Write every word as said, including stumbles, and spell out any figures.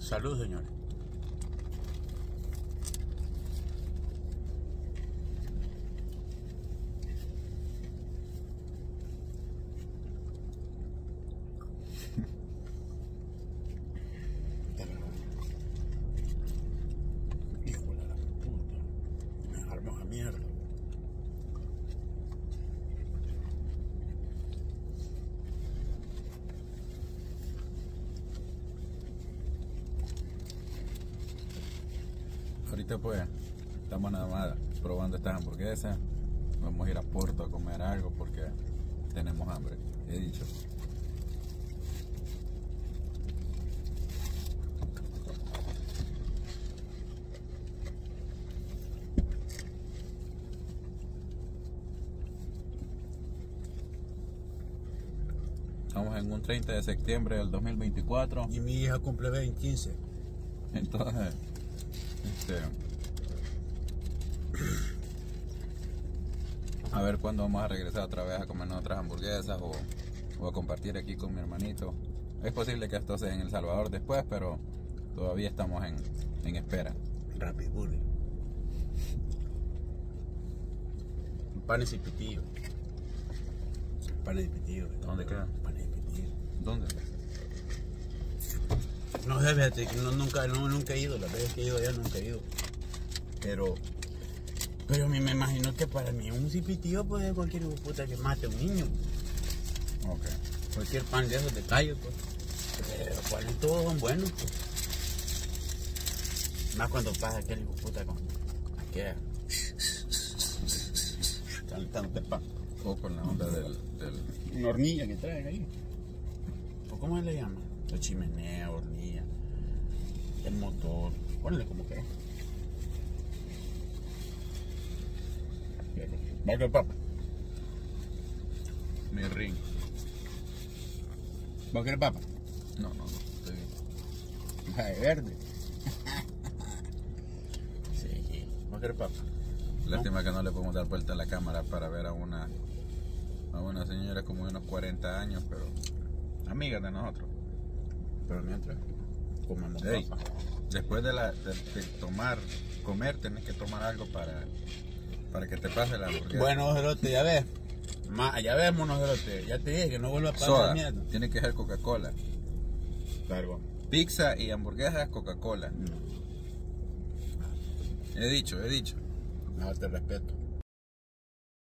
Salud, señores. Híjole la puta. Me armó a mierda. Ahorita pues estamos nada más probando estas hamburguesas. Vamos a ir a Porto a comer algo porque tenemos hambre, he dicho. Estamos en un treinta de septiembre del dos mil veinticuatro. Y mi hija cumple veinte, quince. Entonces, este, a ver cuándo vamos a regresar otra vez a comernos otras hamburguesas o, o a compartir aquí con mi hermanito. Es posible que esto sea en El Salvador después, pero todavía estamos en, en espera. Rapid Bully. Panes y pitillo. Panes y pitillo. ¿Dónde queda? Panes y pitillo. ¿Dónde? No sé, fíjate que no, nunca, no, nunca he ido. Las veces que he ido allá nunca he ido. Pero, pero a mí me imagino que para mí un cipitío pues es cualquier puta que mate a un niño. Ok. Cualquier pan de esos de calle, pues. Pero cuáles todos son buenos, pues. Más cuando pasa aquel hijo puta con aquella cantante pan. O con la onda del, del... Una hornilla que traen ahí. ¿O cómo se le llama? La chimenea, hornilla, el motor. Ponle como que. ¿Va a querer papa? mi ring. ¿Va a querer papa? No, no, no. Estoy bien. La de verde. Sí, ¿va a querer papa? Lástima ¿No? que no le podemos dar vuelta a la cámara para ver a una a una señora como de unos cuarenta años, pero amiga de nosotros. Pero mientras comemos Hey, papa. después de, la, de, de tomar, comer, tenés que tomar algo para, para que te pase la hamburguesa. Bueno, Cerote, ya ves. Ma, ya ves, mono Cerote. Ya te dije que no vuelva a pasar Soda, mierda. tiene que ser Coca-Cola. Claro. Pizza y hamburguesas, Coca-Cola. No, He dicho, he dicho. no te respeto.